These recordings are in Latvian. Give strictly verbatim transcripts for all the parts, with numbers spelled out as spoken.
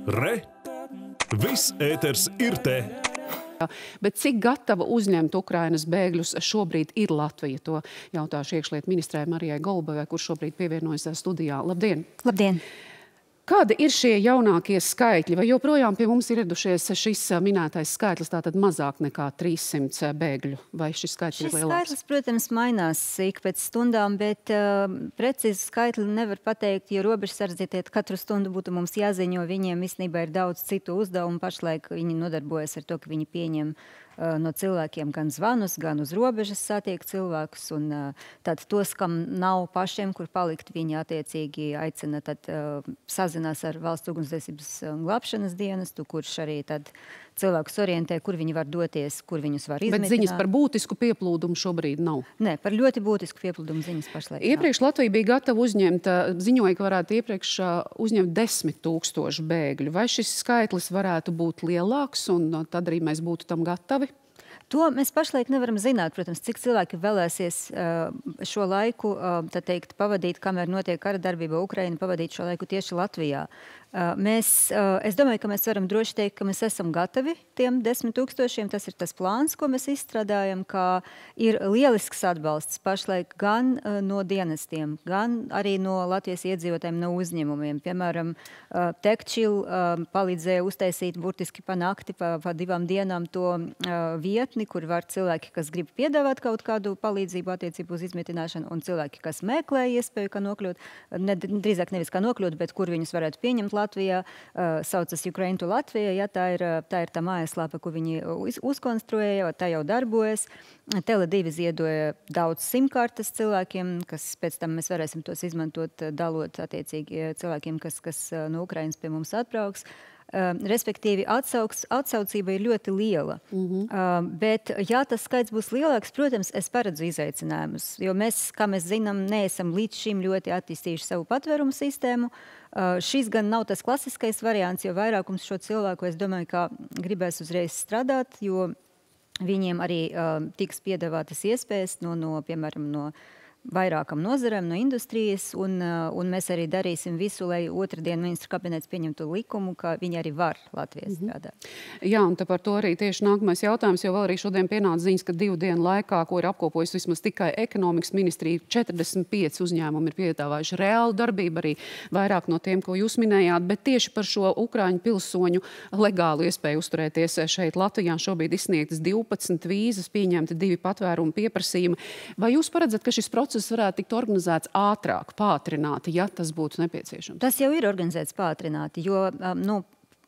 Re! Viss ēters ir te! Bet cik gatava uzņemt Ukrainas bēgļus šobrīd ir Latvija? To jautāšu iekšlietu ministrē Marijai Golubovai, kurš šobrīd pievienojas studijā. Labdien! Labdien! Kādi ir šie jaunākie skaitļi? Vai joprojām pie mums ir ieradušies šis minētais skaitlis, tātad mazāk nekā trīssimts bēgļu? Vai šis skaitlis šis ir lielāks? Skaitlis, protams, mainās ik pēc stundām, bet uh, precīzi skaitli nevar pateikt, jo robežsardzi katru stundu būtu mums jāziņo. Viņiem īstenībā ir daudz citu uzdevumu. Pašlaik viņi nodarbojas ar to, ka viņi pieņem uh, no cilvēkiem gan zvanus, gan uz robežas satiek cilvēkus. Un uh, tad tos, kam nav pašiem, kur palikt, viņi attiecīgi aicina tad uh, sazinās ar Valsts ugunsdzēsības un glābšanas dienestu, kurš arī tad cilvēkus orientē, kur viņi var doties, kur viņus var izmitināt. Bet ziņas par būtisku pieplūdumu šobrīd nav? Nē, par ļoti būtisku pieplūdumu ziņas pašlaik. Iepriekš Latvija bija gatava uzņemt, ziņoja, ka varētu iepriekš uzņemt desmit tūkstošu bēgļu. Vai šis skaitlis varētu būt lielāks un tad arī mēs būtu tam gatavi? To mēs pašlaik nevaram zināt, protams, cik cilvēki vēlēsies uh, šo laiku, uh, tā teikt, pavadīt, kamēr notiek kara darbība Ukraina, pavadīt šo laiku tieši Latvijā. Uh, mēs, uh, es domāju, ka mēs varam droši teikt, ka mēs esam gatavi tiem desmit tūkstošiem. Tas ir tas plāns, ko mēs izstrādājam, ka ir lielisks atbalsts pašlaik gan uh, no dienestiem, gan arī no Latvijas iedzīvotājiem, no uzņēmumiem. Piemēram, uh, Tekčil uh, palīdzēja uztaisīt burtiski pa nakti, pa, pa divām dienām to uh, vietni, kur var cilvēki, kas grib piedāvāt kaut kādu palīdzību attiecību uz izmitināšanu, un cilvēki, kas meklē iespēju, kā nokļūt, ne, drīzāk nevis kā nokļūt, bet kur viņus varētu pieņemt Latvijā, uh, saucas Ukraine to Latvija, ja, tā ir tā ir tā mājaslapa, ko viņi uz, uzkonstruēja, tā jau darbojas. Tele divi ziedoja daudz simkartes cilvēkiem, kas pēc tam mēs varēsim tos izmantot, dalot attiecīgi cilvēkiem, kas, kas no Ukrainas pie mums atbrauks. Uh, respektīvi, atsauks, atsaucība ir ļoti liela. Mm-hmm. uh, bet, ja tas skaits būs lielāks, protams, es paredzu izaicinājumus, jo mēs, kā mēs zinām, neesam līdz šim ļoti attīstījuši savu patvērumu sistēmu. Uh, šis gan nav tas klasiskais variants, jo vairākums šo cilvēku, es domāju, ka gribēs uzreiz strādāt, jo viņiem arī uh, tiks piedāvātas iespējas no, no piemēram, no vairākam nozarēm, no industrijas, un, un mēs arī darīsim visu, lai otrdien ministru kabinets pieņemtu likumu, ka viņi arī var Latvijā strādāt. Mm-hmm. Jā, un par to arī tieši nākamais jautājums, jo vēl arī šodien pienāca ziņas, ka divu dienu laikā, ko ir apkopojis vismaz tikai ekonomikas ministrija, četrdesmit pieci uzņēmumi ir piedāvājuši reālu darbību, arī vairāk no tiem, ko jūs minējāt, bet tieši par šo ukraiņu pilsoņu legālu iespēju uzturēties šeit Latvijā šobrīd izsniegtas divpadsmit vīzas, pieņemti divi patvērumu pieprasījumi. Vai jūs paredzat, ka šis process varētu tikt organizēts ātrāk, pātrināti, ja tas būtu nepieciešams? Tas jau ir organizēts pātrināti, jo um, nu,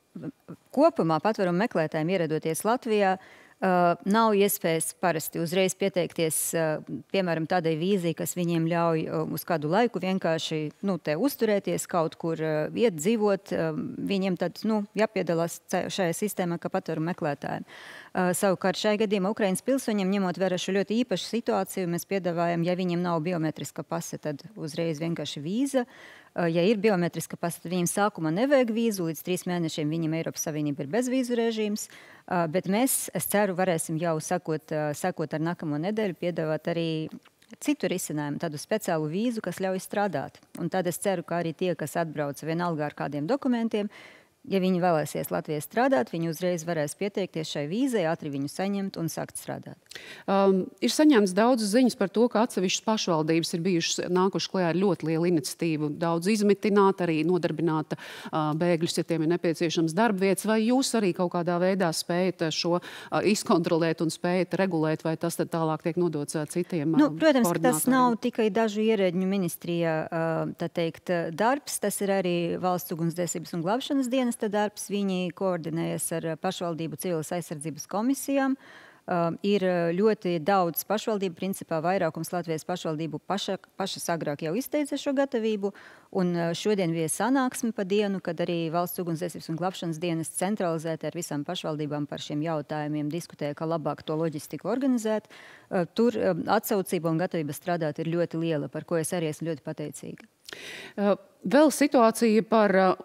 kopumā patvērumu meklētājiem ieradoties Latvijā Uh, nav iespējas parasti uzreiz pieteikties, uh, piemēram, tādai vīzai, kas viņiem ļauj uh, uz kādu laiku vienkārši nu, te uzturēties, kaut kur uh, iet, dzīvot. Uh, viņiem tad nu, jāpiedalās šajā sistēmā kā patvērumu meklētājiem. Uh, savukārt šajā gadījumā Ukrainas pilsoņiem, ņemot vērā šo ļoti īpašu situāciju, mēs piedāvājam, ja viņiem nav biometriska pase, tad uzreiz vienkārši vīza. Uh, ja ir biometriska pase, tad viņiem sākumā nevajag vīzu, līdz trīs mēnešiem viņiem Eiropas Savienība ir bezvīzu režīms. Uh, bet mēs, es ceru, varēsim jau sakot, uh, sakot ar nākamo nedēļu piedāvāt arī citu risinājumu, tādu speciālu vīzu, kas ļauj strādāt. Un tad es ceru, ka arī tie, kas atbrauc vienalga ar kādiem dokumentiem, ja viņi vēlēsies Latvijā strādāt, viņi uzreiz varēs pieteikties šai vīzai, ātri viņu saņemt un sākt strādāt. Um, ir saņemts daudz ziņas par to, ka atsevišķas pašvaldības ir bijušas nākuši klajā ar ļoti lielu iniciatīvu. Daudz izmitināt, arī nodarbināt uh, bēgļus, ja tiem ir nepieciešams darbvietas. Vai jūs arī kaut kādā veidā spējat šo uh, izkontrolēt un spējat regulēt, vai tas tad tālāk tiek nodots uh, citiem uh, nu, protams, ka tas nav tikai dažu ierēģņu ministrijā uh, tā teikt, darbs. Tas ir arī Valsts ugunsdzēsības un glābšanas dienas darbs. Viņi koordinējas ar pašvaldību civilas aizsardzības komisijām. Uh, ir ļoti daudz pašvaldību, principā vairākums Latvijas pašvaldību paša, pašas agrāk jau izteica šo gatavību, un uh, šodien bija sanāksme pa dienu, kad arī Valsts ugunsdzēsības un glābšanas dienas centralizēti ar visām pašvaldībām par šiem jautājumiem diskutēja, kā labāk to loģistiku organizēt. Uh, tur uh, atsaucība un gatavība strādāt ir ļoti liela, par ko es arī esmu ļoti pateicīga. Uh, vēl situācija par uh,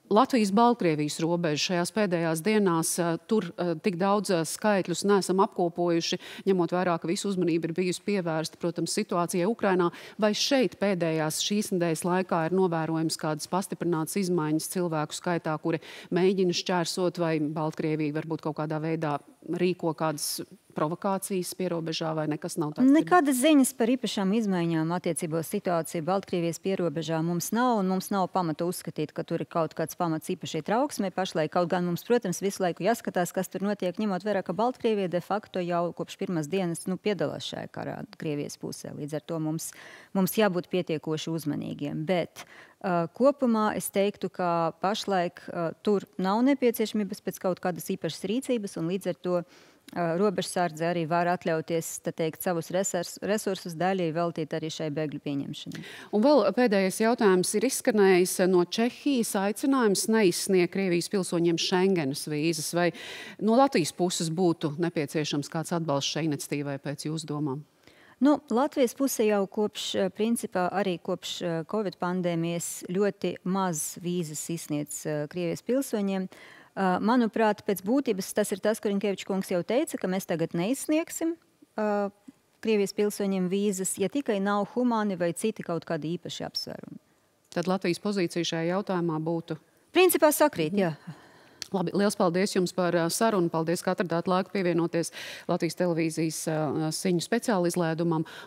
Latvijas-Baltkrievijas robeža šajās pēdējās dienās, tur tik daudz skaitļus neesam apkopojuši, ņemot vērā, ka visu uzmanību ir bijusi pievērsta, protams, situācijai Ukrainā. Vai šeit pēdējās šīs nedēļas laikā ir novērojams kādas pastiprinātas izmaiņas cilvēku skaitā, kuri mēģina šķērsot, vai Baltkrievija varbūt kaut kādā veidā rīko kādas provokācijas pierobežā, vai nekas nav tāds? Nekādas ziņas par īpašām izmaiņām attiecībā uz situāciju Baltkrievijas pierobežā mums nav, un mums nav pamata uzskatīt, ka tur ir kaut kāds pamats īpašai trauksmei pašlaik. Kaut gan mums, protams, visu laiku jāskatās, kas tur notiek, ņemot vērā, ka Baltkrievija de facto jau kopš pirmās dienas nu, piedalās šajā karā Krievijas pusē. Līdz ar to mums, mums jābūt pietiekoši uzmanīgiem. Bet uh, kopumā es teiktu, ka pašlaik uh, tur nav nepieciešamības pēc kaut kādas īpašas rīcības, un līdz ar to robežsardze arī var atļauties, tā teikt, savus resurs, resursus daļai veltīt arī šai bēgļu pieņemšanai. Un vēl pēdējais jautājums ir izskanējis no Čehijas aicinājums neizsniegt Krievijas pilsoņiem Schengenas vīzas. Vai no Latvijas puses būtu nepieciešams kāds atbalsts šai iniciatīvai pēc jūsu domām? Nu, Latvijas puse jau kopš, principā, arī kopš Covid pandēmijas ļoti maz vīzas izsniedz Krievijas pilsoņiem. Manuprāt, pēc būtības tas ir tas, ko Rinkevičs kungs jau teica, ka mēs tagad neizsniegsim uh, Krievijas pilsoņiem vīzas, ja tikai nav humāni vai citi kaut kādi īpaši apsvērumi. Tad Latvijas pozīcija šajā jautājumā būtu? Principā sakrīt, jā. Labi, liels paldies jums par sarunu. Paldies, ka atradāt laiku pievienoties Latvijas televīzijas ziņu speciāla izlēdumam.